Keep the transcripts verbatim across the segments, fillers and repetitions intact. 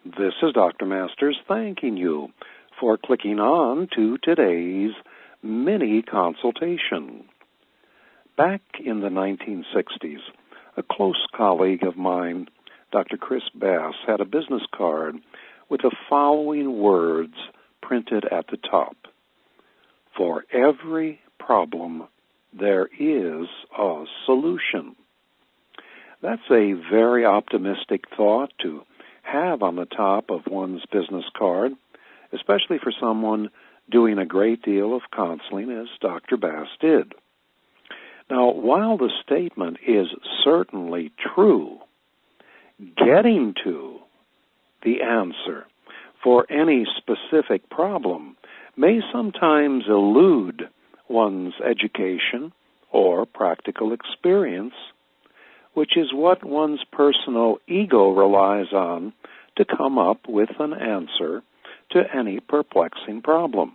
This is Doctor Masters thanking you for clicking on to today's mini consultation. Back in the nineteen sixties, a close colleague of mine, Doctor Chris Bass, had a business card with the following words printed at the top. For every problem, there is a solution. That's a very optimistic thought to have on the top of one's business card, especially for someone doing a great deal of counseling as Doctor Bass did. Now, while the statement is certainly true, getting to the answer for any specific problem may sometimes elude one's education or practical experience, which is what one's personal ego relies on to come up with an answer to any perplexing problem.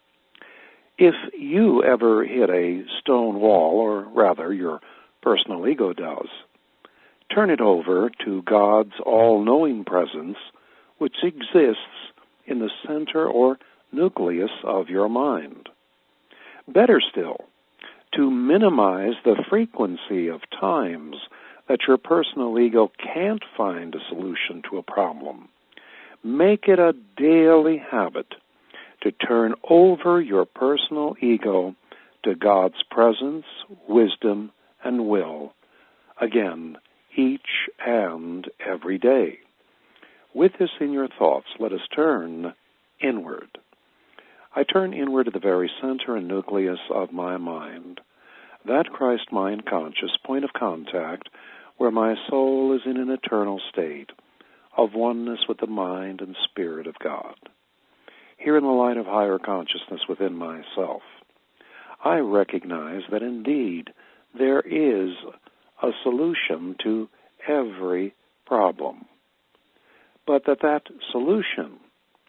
If you ever hit a stone wall, or rather your personal ego does, turn it over to God's all-knowing presence, which exists in the center or nucleus of your mind. Better still, to minimize the frequency of times that your personal ego can't find a solution to a problem, make it a daily habit to turn over your personal ego to God's presence, wisdom, and will, again, each and every day. With this in your thoughts, let us turn inward. I turn inward to the very center and nucleus of my mind, that Christ mind conscious point of contact where my soul is in an eternal state of oneness with the mind and spirit of God. Here in the light of higher consciousness within myself, I recognize that indeed there is a solution to every problem, but that that solution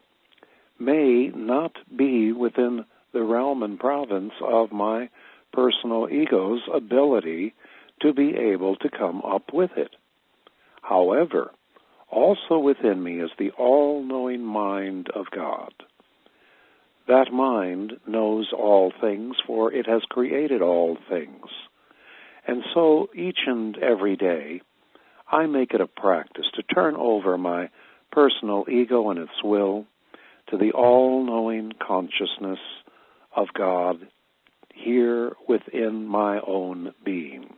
may not be within the realm and province of my personal ego's ability to be able to come up with it. However, also within me is the all-knowing mind of God. That mind knows all things, for it has created all things. And so each and every day, I make it a practice to turn over my personal ego and its will to the all-knowing consciousness of God here within my own being.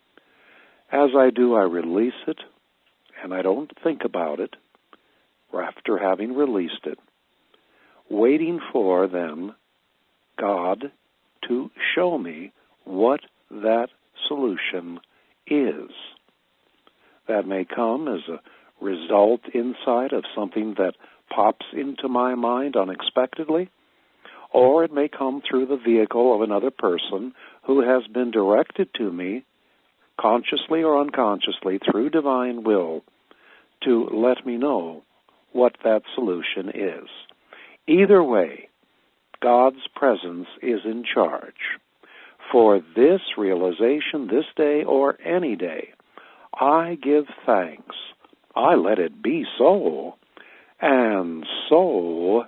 As I do, I release it, and I don't think about it after having released it, waiting for, then, God to show me what that solution is. That may come as a result inside of something that pops into my mind unexpectedly, or it may come through the vehicle of another person who has been directed to me, consciously or unconsciously, through divine will, to let me know what that solution is. Either way, God's presence is in charge. For this realization, this day or any day, I give thanks. I let it be so, and so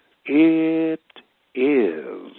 it is.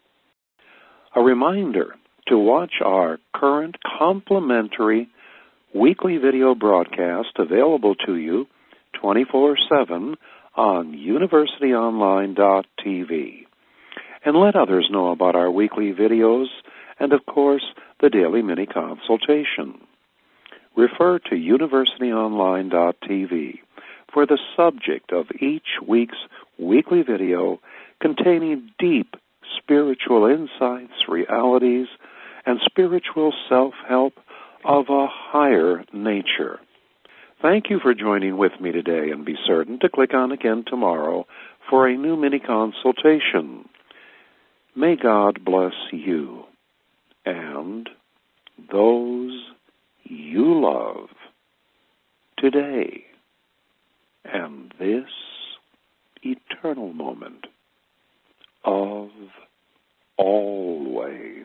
A reminder to watch our current complimentary weekly video broadcast available to you twenty-four seven on university online dot t v. And let others know about our weekly videos and, of course, the daily mini consultation. Refer to university online dot t v for the subject of each week's weekly video containing deep spiritual insights, realities, and spiritual self-help of a higher nature. Thank you for joining with me today, and be certain to click on again tomorrow for a new mini consultation. May God bless you and those you love today and this eternal moment of always.